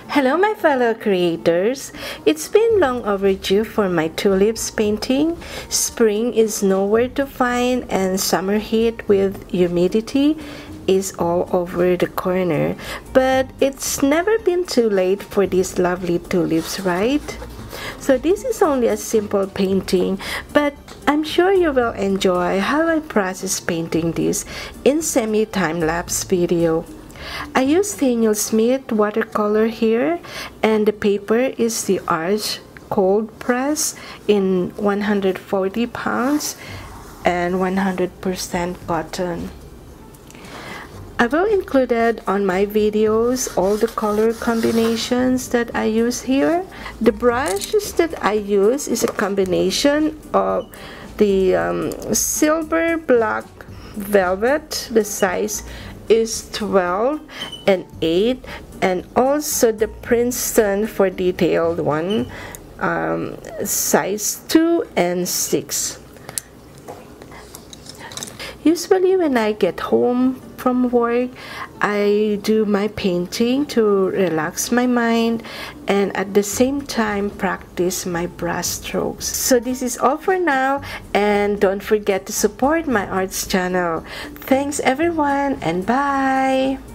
Hello my fellow creators, it's been long overdue for my tulips painting. Spring is nowhere to find and summer heat with humidity is all over the corner. But it's never been too late for these lovely tulips, right? So this is only a simple painting, but I'm sure you will enjoy how I process painting this in semi-time-lapse video. I use Daniel Smith Watercolour here, and the paper is the Arch cold press in 140 pounds and 100% cotton. I will include on my videos all the color combinations that I use here. The brushes that I use is a combination of the silver black velvet. The size is 12 and 8, and also the Princeton for detailed one, size 2 and 6. Usually when I get home from work, I do my painting to relax my mind and at the same time practice my brush strokes. So this is all for now, and don't forget to support my arts channel. Thanks everyone, and bye!